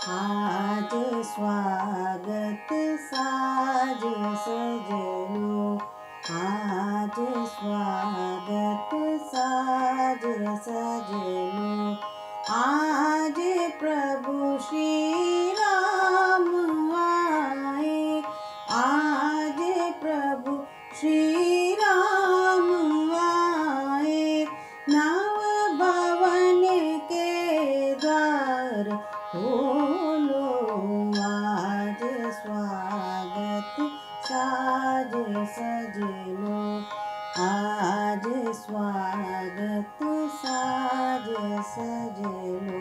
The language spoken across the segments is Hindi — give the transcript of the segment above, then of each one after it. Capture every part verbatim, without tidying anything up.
आज स्वागत साज सजलो, आज स्वागत साज सजलो। आज प्रभु श्री राम आए, आज प्रभु श्री राम आए। नव भवन के द्वार खोलो, आज स्वागत साज सजलो, आज स्वागत साज सजलो।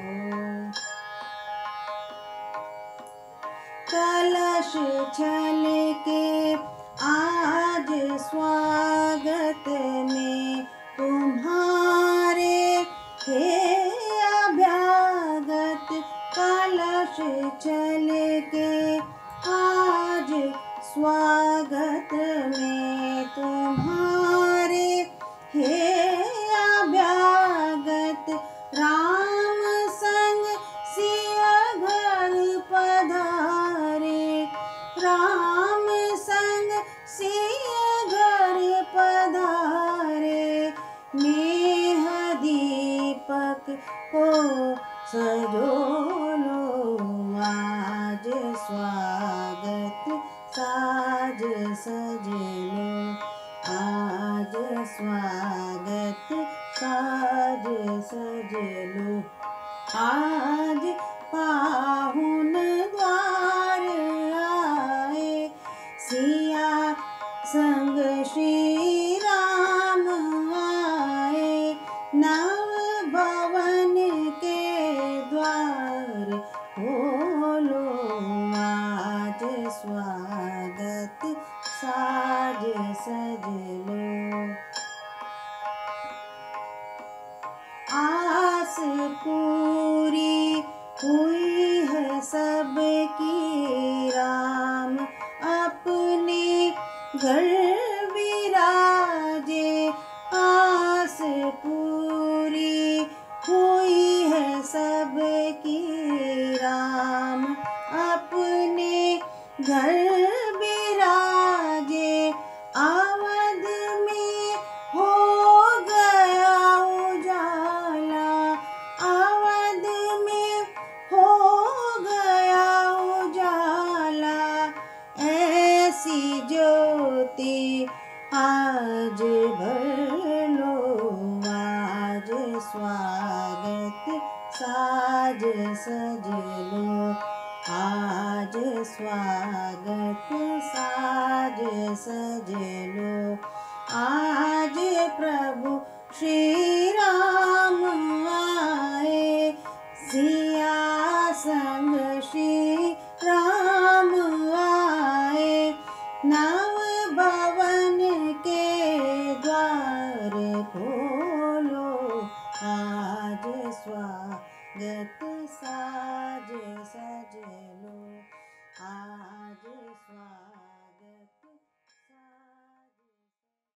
कलश छल के आज स्वागत में तुम्हारे हे अभ्यागत। कलश छल के आज स्वागत में तुम्हारे हे अभ्यागत। राम संग सिया घर पधारे, राम संग सिया घर पधारे। नेह दीपक को सजोलो, आज स्वागत साज सजलो, आज स्वागत साज सजलो। आज पाहुन द्वार आए, सिया संग श्री राम आए। नव भवन के द्वार खोलो, आज स्वागत साज सजलो। आस पूरी हुई है सबकी, राम अपने घर विराजे। आस पूरी हुई है सबकी, राम अपने घर विराजे। अवध में हो गया उजाला, अवध में हो गया उजाला। ऐसी ज्योति आज भर लो, आज स्वागत साज सजलो, आज स्वागत साज सजलो। आज प्रभु श्री राम आए, सिया संग श्री राम आए। नव भवन के द्वार खोलो, आज स्वागत साज सजलो, आज स्वागत